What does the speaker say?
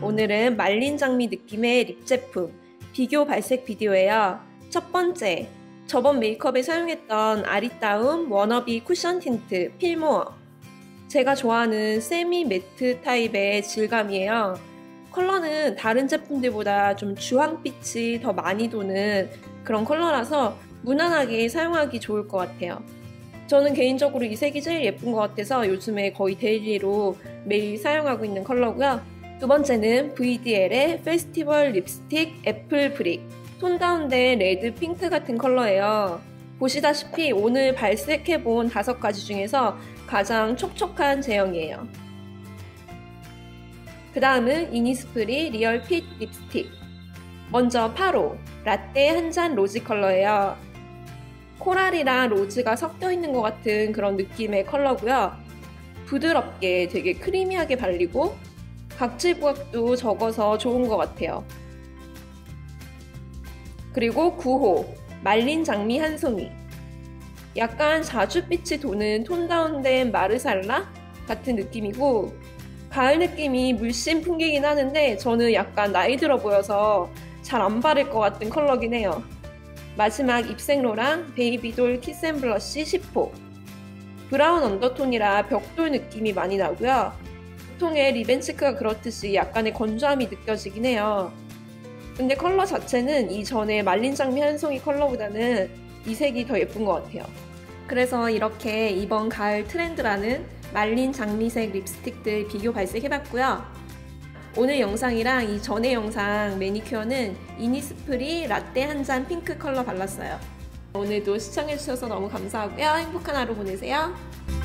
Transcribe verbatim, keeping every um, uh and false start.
오늘은 말린 장미 느낌의 립 제품 비교 발색 비디오예요. 첫 번째, 저번 메이크업에 사용했던 아리따움 워너비 쿠션 틴트 필모어. 제가 좋아하는 세미 매트 타입의 질감이에요. 컬러는 다른 제품들보다 좀 주황빛이 더 많이 도는 그런 컬러라서 무난하게 사용하기 좋을 것 같아요. 저는 개인적으로 이 색이 제일 예쁜 것 같아서 요즘에 거의 데일리로 매일 사용하고 있는 컬러고요. 두 번째는 브이디엘의 페스티벌 립스틱 애플 브릭. 톤 다운된 레드 핑크 같은 컬러예요. 보시다시피 오늘 발색해본 다섯 가지 중에서 가장 촉촉한 제형이에요. 그 다음은 이니스프리 리얼 핏 립스틱. 먼저 팔 호 라떼 한 잔 로즈 컬러예요. 코랄이랑 로즈가 섞여 있는 것 같은 그런 느낌의 컬러고요. 부드럽게 되게 크리미하게 발리고 각질 부각도 적어서 좋은 것 같아요. 그리고 구 호 말린 장미 한 송이. 약간 자줏빛이 도는 톤 다운된 마르살라 같은 느낌이고 가을 느낌이 물씬 풍기긴 하는데 저는 약간 나이 들어 보여서 잘 안 바를 것 같은 컬러긴 해요. 마지막 입생로랑 베이비돌 키스앤블러쉬 십 호. 브라운 언더톤이라 벽돌 느낌이 많이 나고요. 보통의 리벤치크가 그렇듯이 약간의 건조함이 느껴지긴 해요. 근데 컬러 자체는 이전에 말린 장미 한 송이 컬러보다는 이 색이 더 예쁜 것 같아요. 그래서 이렇게 이번 가을 트렌드라는 말린 장미색 립스틱들 비교 발색해봤고요. 오늘 영상이랑 이 전의 영상 매니큐어는 이니스프리 라떼 한 잔 핑크 컬러 발랐어요. 오늘도 시청해주셔서 너무 감사하고요. 행복한 하루 보내세요.